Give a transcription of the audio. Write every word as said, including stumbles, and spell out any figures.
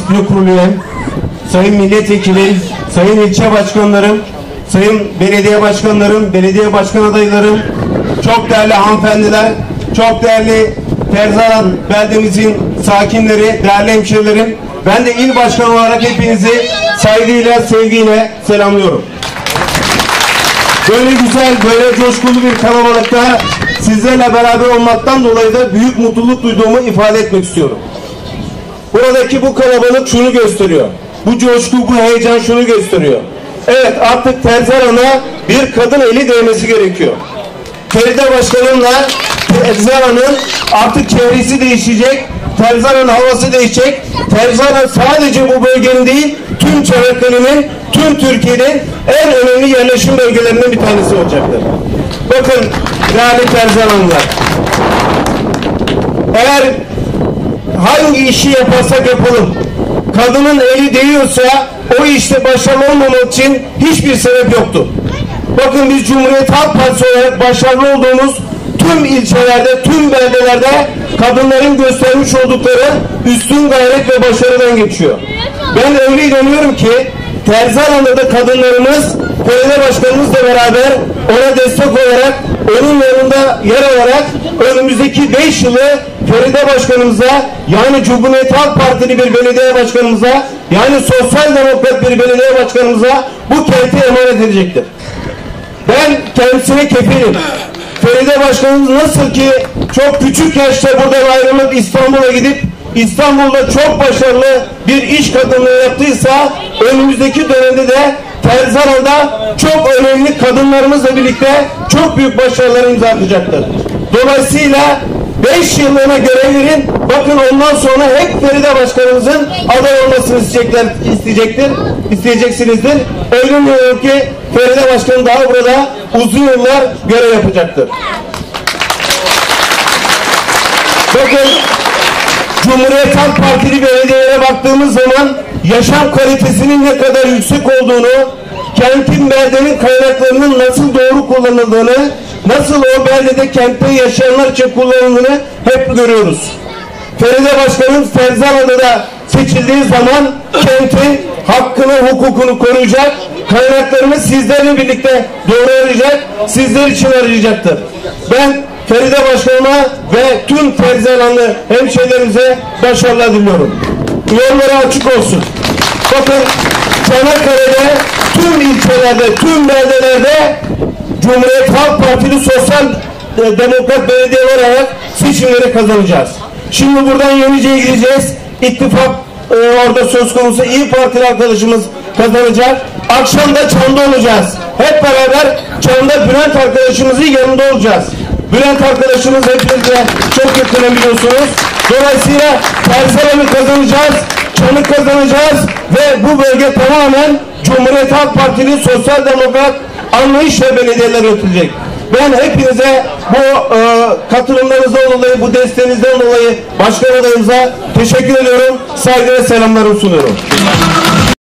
Disiplin Kurulu üyem, sayın milletvekili, sayın ilçe başkanlarım, sayın belediye başkanlarım, belediye başkan adaylarım, çok değerli hanımefendiler, çok değerli Terzalan beldemizin sakinleri, değerli hemşehrilerim, ben de il başkanı olarak hepinizi saygıyla, sevgiyle selamlıyorum. Böyle güzel, böyle coşkulu bir kalabalıkta sizlerle beraber olmaktan dolayı da büyük mutluluk duyduğumu ifade etmek istiyorum. Buradaki bu kalabalık şunu gösteriyor. Bu coşku, bu heyecan şunu gösteriyor. Evet, artık Terzalan'a bir kadın eli değmesi gerekiyor. Feride Başkanım'la Terzalan'ın artık çevresi değişecek, Terzalan'ın havası değişecek. Terzalan sadece bu bölgenin değil, tüm Çanakkale'nin, tüm Türkiye'nin en önemli yerleşim bölgelerinden bir tanesi olacaktır. Bakın değerli Terzalanlılar, eğer hangi işi yaparsak yapalım, kadının eli değiyorsa o işte başarılı olmamak için hiçbir sebep yoktu. Bakın biz Cumhuriyet Halk Partisi olarak başarılı olduğumuz tüm ilçelerde, tüm beldelerde kadınların göstermiş oldukları üstün gayret ve başarıdan geçiyor. Ben öyle inanıyorum ki Terzalan'da da kadınlarımız belediye başkanımızla beraber ona destek olarak, onun yanında yer alarak önümüzdeki beş yılı Feride Başkanımıza, yani Cumhuriyet Halk Partili bir belediye başkanımıza, yani sosyal demokrat bir belediye başkanımıza bu kenti emanet edecektir. Ben kendisine kefilim. Feride Başkanımız nasıl ki çok küçük yaşta buradan ayrılıp İstanbul'a gidip İstanbul'da çok başarılı bir iş kadınlığı yaptıysa, önümüzdeki dönemde de Terzalan'da çok önemli kadınlarımızla birlikte çok büyük başarılar imza atacaktır. Dolayısıyla beş yıllığına görev verin. Bakın ondan sonra hep Feride Başkanımızın aday olmasını isteyecekler, isteyecektir, isteyeceksinizdir. Öyle umuyorum ki Feride Başkanım daha burada uzun yıllar görev yapacaktır. Bakın Cumhuriyet Halk Partili belediyelere baktığımız zaman yaşam kalitesinin ne kadar yüksek olduğunu, kentin, beldenin kaynaklarının nasıl doğru kullanıldığını, nasıl o beldede, kentte yaşayanlar için kullanıldığını hep görüyoruz. Feride Başkanımız Terzalan'da da seçildiği zaman kentin hakkını, hukukunu koruyacak, kaynaklarını sizlerle birlikte doğru arayacak, sizler için arayacaktır. Ben Feride Başkanıma ve tüm Terzalanlı hemşehrilerimize başarılar diliyorum. Yolları açık olsun. Bakın Çanakkale'de, tüm ilçelerde, tüm beldelerde Cumhuriyet Halk Partili Sosyal Demokrat Belediye olarak seçimleri kazanacağız. Şimdi buradan Yenice'ye gideceğiz. İttifak e, orada söz konusu. İyi Partili arkadaşımız kazanacak. Akşam da Çam'da olacağız. Hep beraber Çam'da Bülent arkadaşımızın yanında olacağız. Bülent arkadaşımız hepinize çok yakın biliyorsunuz. Dolayısıyla Terzalan'ı kazanacağız, Çam'ı kazanacağız ve bu bölge tamamen Cumhuriyet Halk Partili Sosyal Demokrat anlayışla belediyeler yönetilecek. Ben hepinize bu e, katılımlarınızdan dolayı, bu desteğinizden dolayı başkan adayımıza teşekkür ediyorum. Saygı ve selamlarımı sunuyorum.